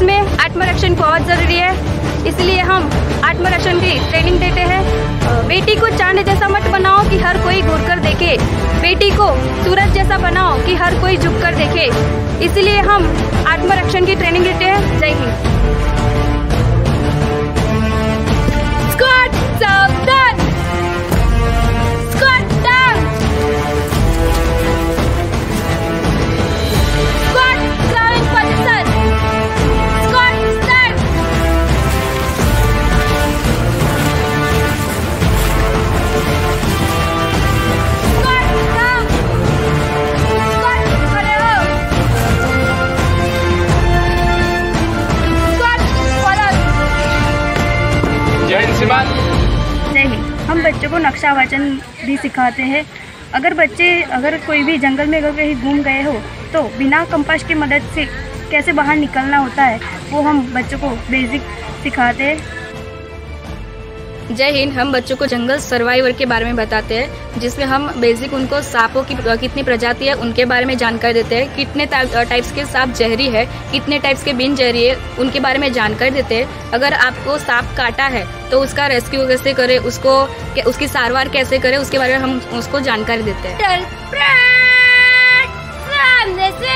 में आत्मरक्षण बहुत ज़रूरी है, इसलिए हम आत्मरक्षण की ट्रेनिंग देते हैं। बेटी को चांद जैसा मत बनाओ कि हर कोई घूर कर देखे, बेटी को सूरज जैसा बनाओ कि हर कोई झुक कर देखे, इसलिए हम आत्मरक्षण की ट्रेनिंग देते हैं। जय हिंद। स्क्वाड सावधान, squad down, squad crown position, squad stand, squad down, squad खड़े हो, स्क्वाड फॉरवर्ड। जय हिंद श्रीमान। जय हिंद। हम बच्चों को नक्शा वाचन भी सिखाते हैं। अगर कोई भी जंगल में अगर कहीं घूम गए हो तो बिना कंपास की मदद से कैसे बाहर निकलना होता है वो हम बच्चों को बेसिक सिखाते हैं। जय हिंद। हम बच्चों को जंगल सर्वाइवर के बारे में बताते हैं, जिसमें हम बेसिक उनको सांपों की कितनी प्रजाति है उनके बारे में जानकारी देते हैं, कितने टाइप्स के सांप जहरी है, कितने टाइप्स के बिन जहरी है उनके बारे में जानकारी देते हैं। अगर आपको सांप काटा है तो उसका रेस्क्यू कैसे करें, उसकी सारवार कैसे करें, उसके बारे में हम उसको जानकारी देते हैं। सामने से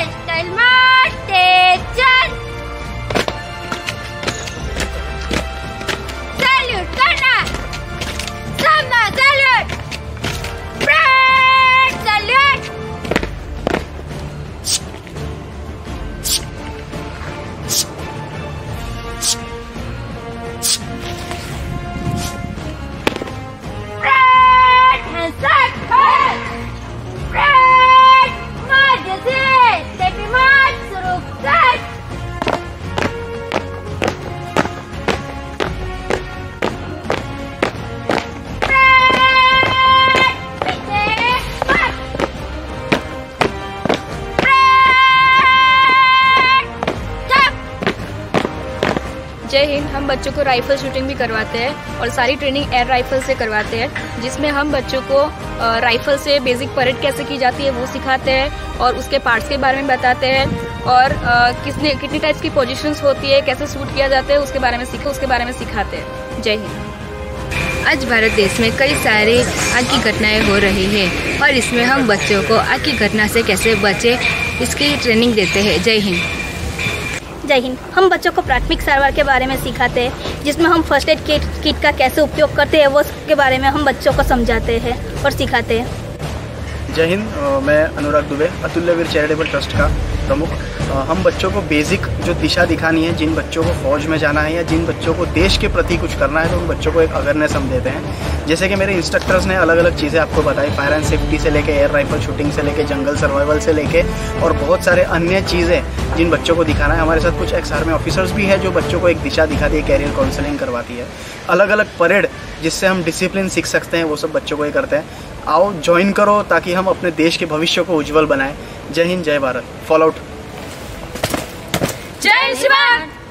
जय हिंद। हम बच्चों को राइफल शूटिंग भी करवाते हैं और सारी ट्रेनिंग एयर राइफल से करवाते हैं, जिसमें हम बच्चों को राइफल से बेसिक परेड कैसे की जाती है वो सिखाते हैं और उसके पार्ट्स के बारे में बताते हैं और कितनी टाइप्स की पोजीशंस होती है, कैसे शूट किया जाता है उसके बारे में सिखाते हैं। जय हिंद। आज भारत देश में कई सारी आग की घटनाएं हो रही हैं और इसमें हम बच्चों को आग की घटना से कैसे बचे इसकी ट्रेनिंग देते हैं। जय हिंद। जय हिंद। हम बच्चों को प्राथमिक सारवार के बारे में सिखाते हैं, जिसमें हम फर्स्ट एड किट का कैसे उपयोग करते हैं वो के बारे में हम बच्चों को समझाते हैं और सिखाते हैं। जय हिंद। मैं अनुराग दुबे, अतुल्यवीर चैरिटेबल ट्रस्ट का प्रमुख। हम बच्चों को बेसिक जो दिशा दिखानी है, जिन बच्चों को फौज में जाना है या जिन बच्चों को देश के प्रति कुछ करना है, तो उन बच्चों को एक अवेयरनेस हम देते हैं। जैसे कि मेरे इंस्ट्रक्टर्स ने अलग अलग चीज़ें आपको बताई, फायर एंड सेफ्टी से लेके एयर राइफल शूटिंग से लेके जंगल सर्वाइवल से लेके और बहुत सारे अन्य चीज़ें जिन बच्चों को दिखाना है। हमारे साथ कुछ एक्स आर्मी ऑफिसर्स भी है जो बच्चों को एक दिशा दिखाती है, कैरियर काउंसलिंग करवाती है। अलग अलग परेड जिससे हम डिसिप्लिन सीख सकते हैं वो सब बच्चों को ही करते हैं। आओ ज्वाइन करो ताकि हम अपने देश के भविष्य को उज्जवल बनाएं। जय हिंद, जय भारत। Follow out. जय शिवा।